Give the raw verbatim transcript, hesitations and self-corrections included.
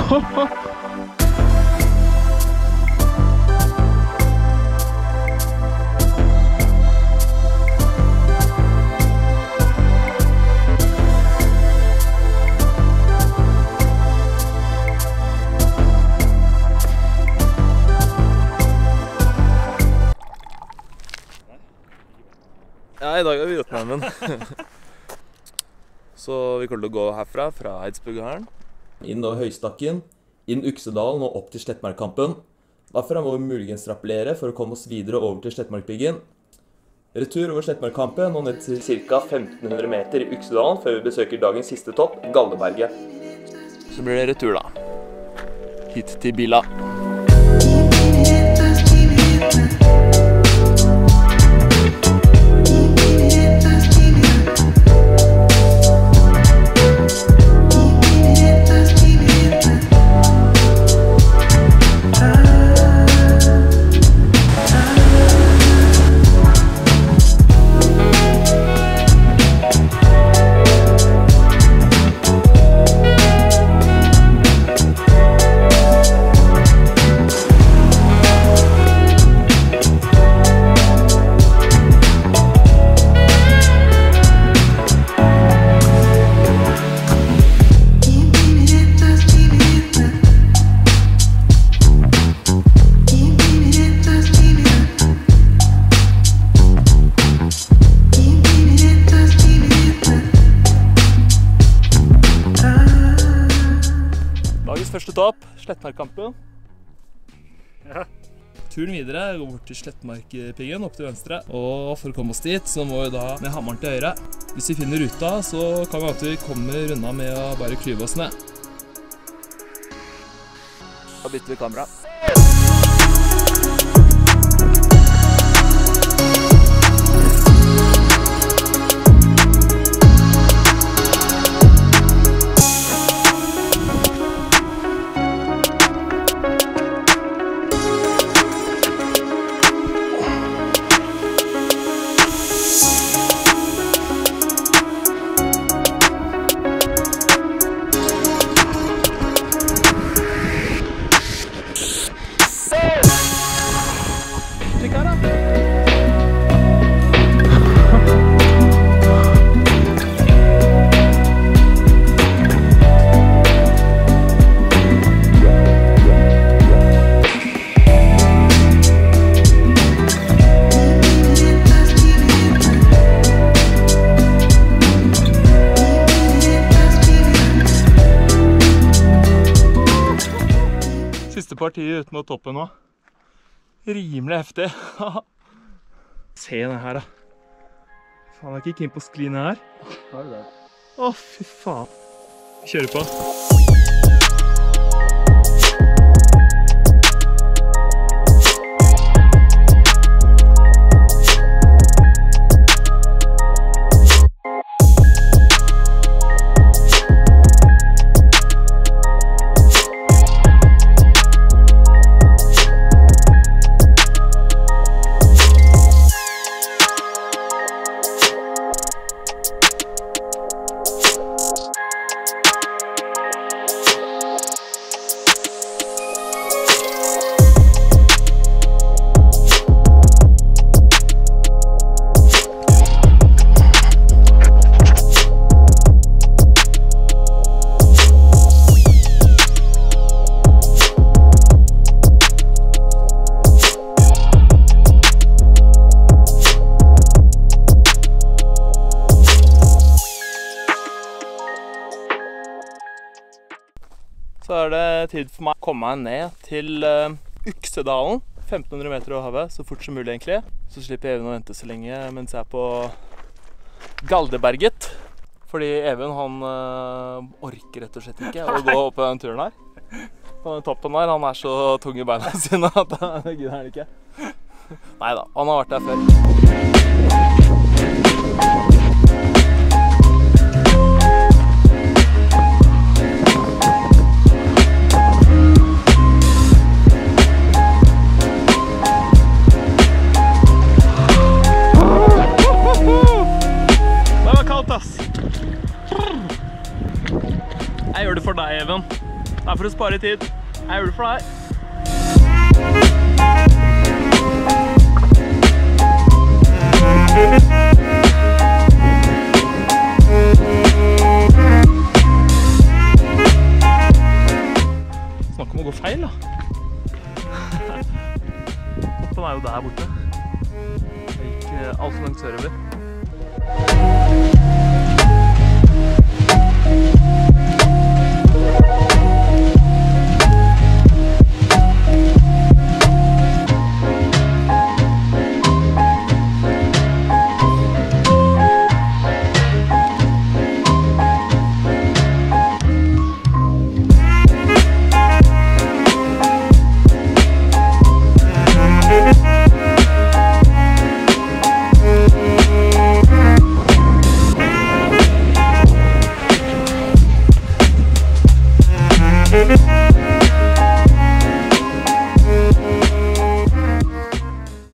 Ja, i dag er vi uten armen. Så vi kommer til å gå herfra, fra Eidsbuggeren. Inn over Høystakken, inn Uksedalen og opp til Slettmarkkampen. Derfra må vi muligens rappellere for å komme oss videre over til Slettmarkbyggen. Retur over Slettmarkkampen og ned til ca. femten hundre meter i Uksedalen før vi besøker dagens siste topp, Galdeberget. Så blir det retur da. Hit til Bila. Første topp, Slettmarkkampen. Ja. Turen videre går bort til Slettmarkpiggen, opp til venstre. Og for å komme oss dit, så må vi da med hammeren til høyre. Hvis vi finner ruta, så kan vi alltid komme unna med å bare klyve oss ned. Da bytter vi kamera. Siste partiet uten å toppe nå. Rimelig heftig. Se denne her da. Faen, jeg er ikke keen på å skli ned her. Har du det? Å, fy faen. Vi kjører på. Så er det tid for meg å komme meg ned til uh, Uksedalen, femten hundre meter over havet, så fort som mulig egentlig. Så slipper Even å vente så lenge mens jeg er på Galdeberget. Fordi Even han uh, orker rett og slett ikke å gå opp på den turen her. På den toppen der, han er så tung i beina sine at det gidder han ikke. Neida, han har vært der før. Jeg gjør det for deg, Even. Det er for å spare tid. Jeg gjør det for deg. Snakk om å gå feil, da. Hoppen er jo der borte. Jeg gikk alt for langt sørover. We'll be right back.